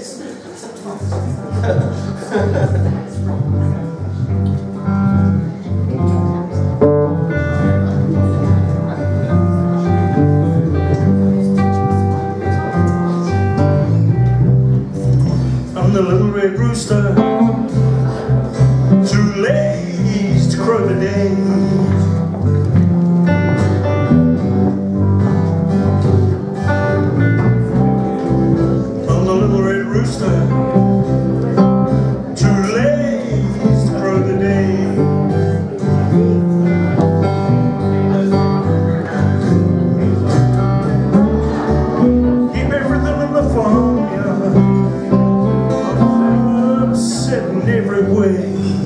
I'm the little red rooster, too lazy to crow the day. I'm the little red rooster, too lazy to crow the day. Keep everything in the farmyard, sitting every way.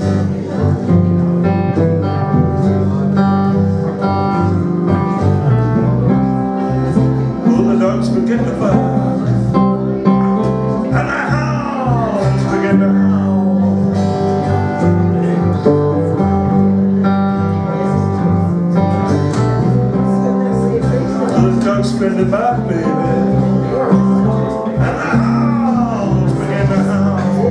Well, the dogs begin to bark, and the hounds begin to howl. The dogs begin to bark, baby, and the hounds begin to howl.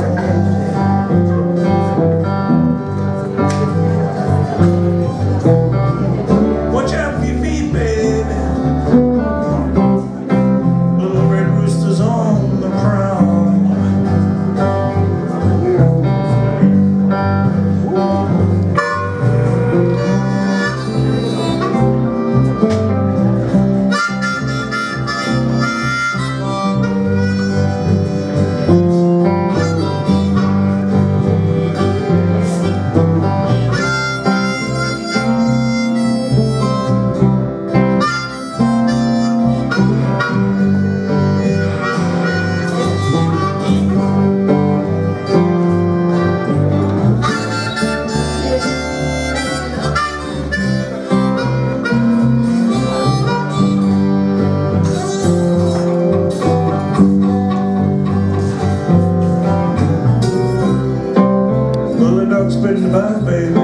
Spin by, baby,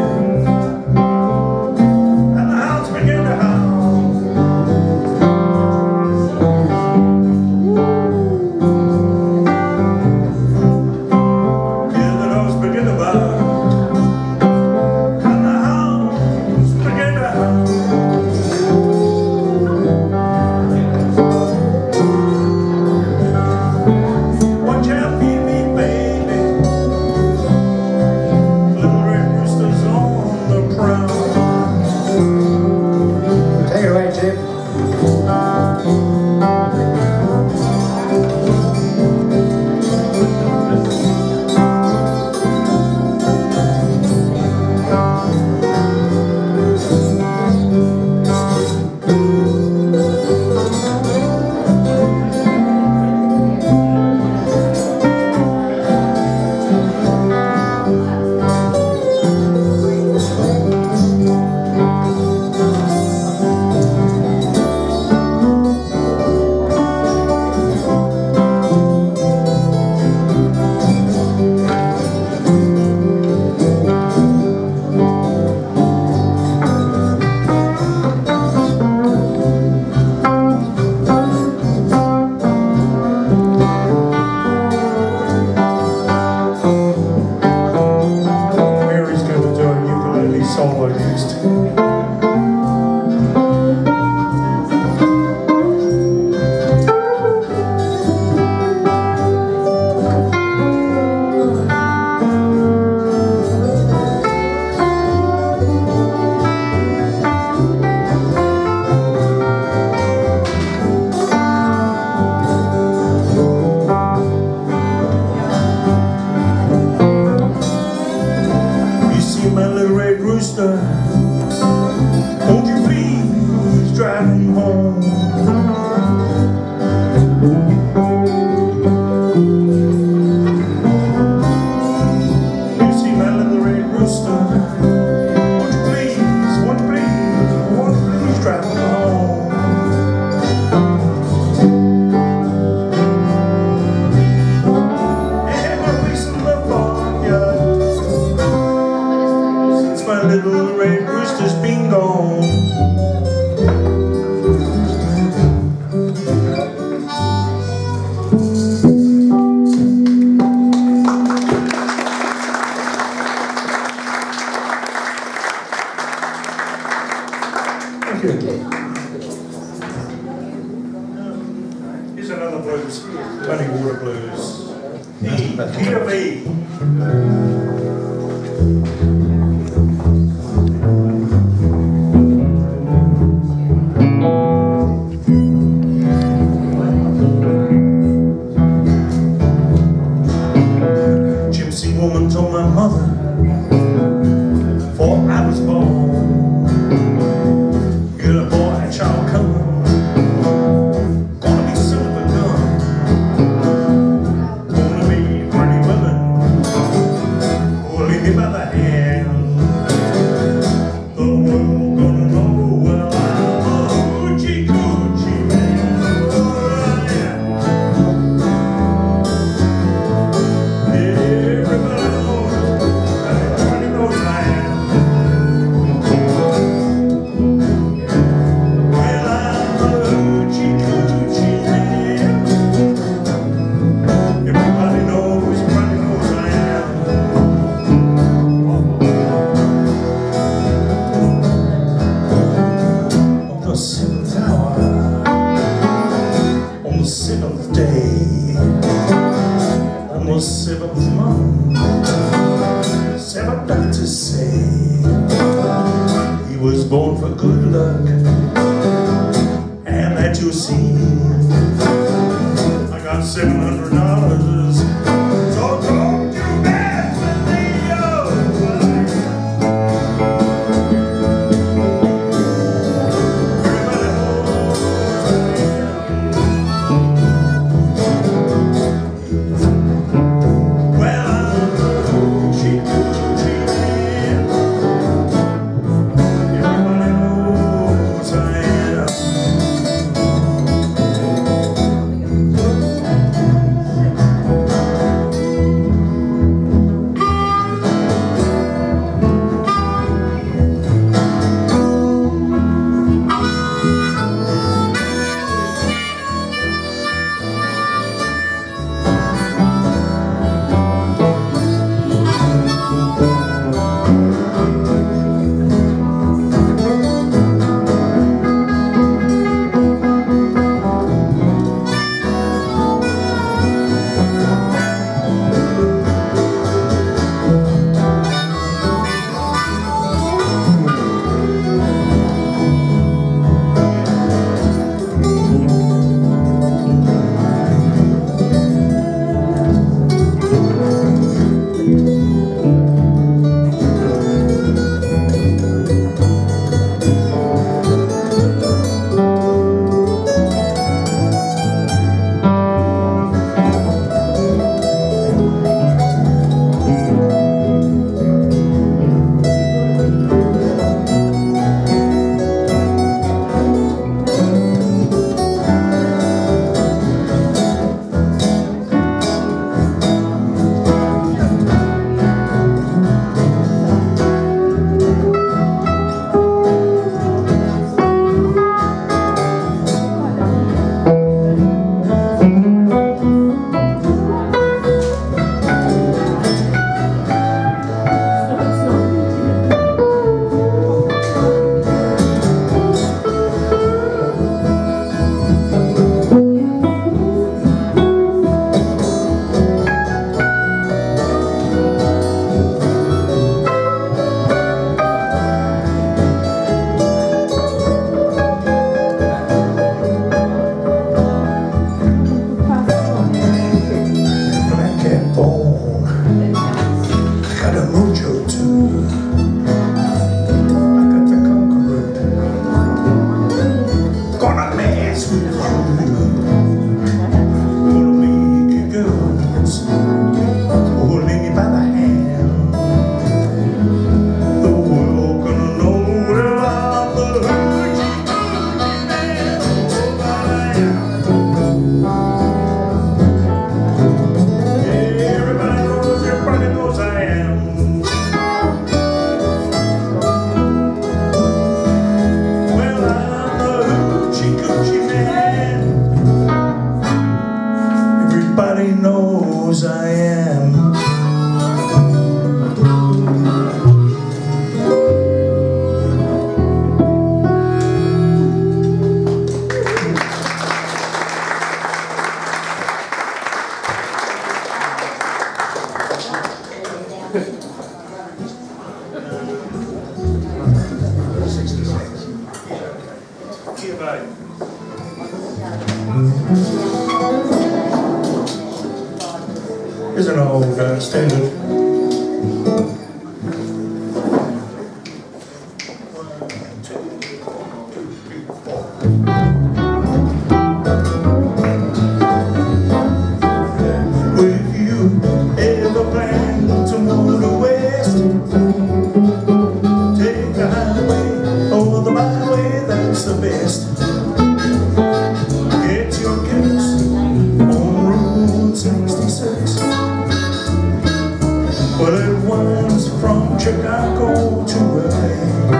and the hounds begin to howl. Yeah, the dogs begin to bark, and the hounds begin to howl. Watch out for me, baby. Take it away, Chip. Solo used. You see my little red rooster, won't you please drive me home? You see my little red rooster, won't you please drive me home? Every piece of the barnyard, since my little red Key of E. Gypsy woman told my mother, before I was born, you're a boy child coming, gonna be son of a gun, gonna be pretty women, holding me by the hand, the world gonna know, well, I'm a hoochie coochie man, oh yeah. On the seventh day, on the seventh month, seven doctors say he was born for good luck, and that you'll see. I got $700, so don't you mess with me, oh. knows I am. is an old standard. Chicago to LA,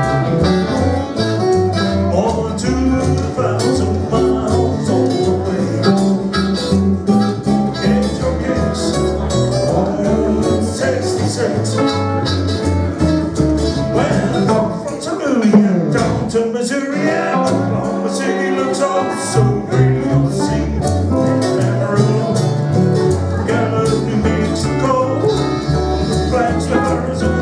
more than 2,000 miles all the way. Get your gas on 66. Well, I come from St. Louis and down to Missouri, and Oklahoma City looks all so pretty, you'll see. Amarillo, Gallup, New Mexico, Flagstaff, Arizona.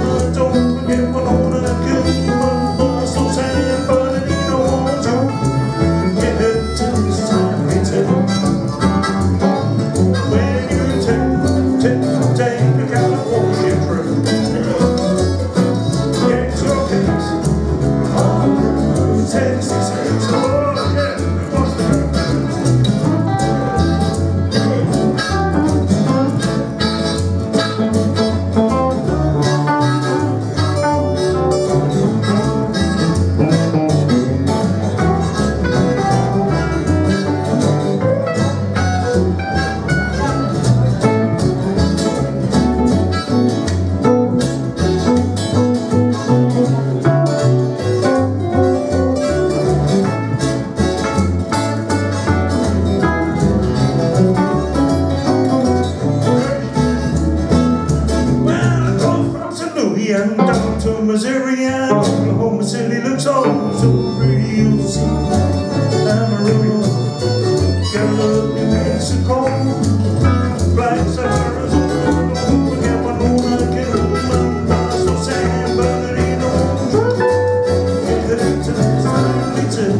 And down to Missouri and Oklahoma City looks all so pretty, you'll see. Amarillo, Gallup, New Mexico, Flagstaff, Arizona, don't forget Winona, Killman, so San Bernardino. Get it to this time, it's it.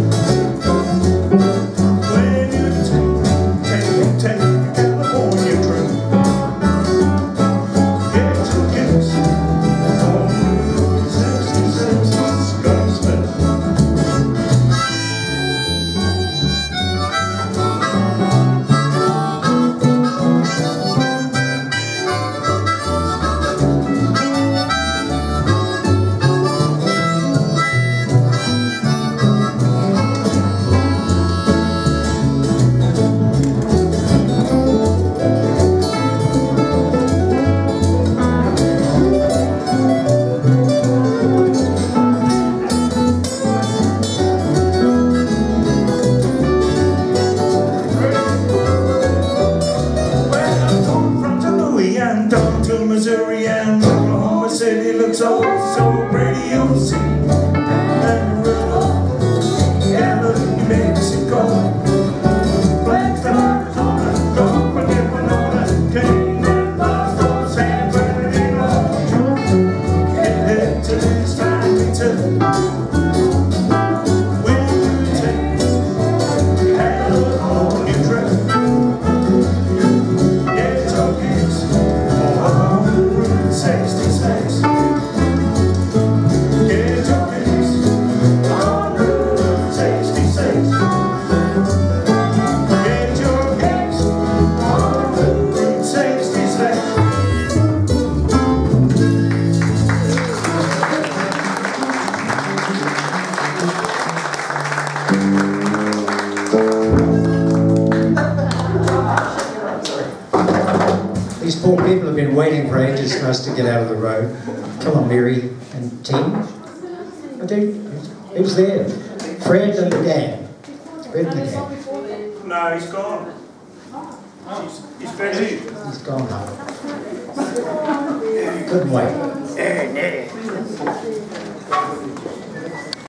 When you take a California trip, get your kicks. Down to Missouri and Oklahoma City looks all so pretty, you'll see. Amarillo, Gallup, New Mexico, Flagstaff, Arizona, don't forget Winona, Kingman, Boston, San Bernardino. Get it to this time, it's it. When you take California trip, get your kids. 66. Get your kicks on Route 66. Get your kicks on Route 66. These poor people have been waiting for ages for us to get out of the road. Come on, Mary and team. Who's there? Fred and the gang. Fred and the gang. No, he's gone. He's busy. He's gone home. Couldn't wait.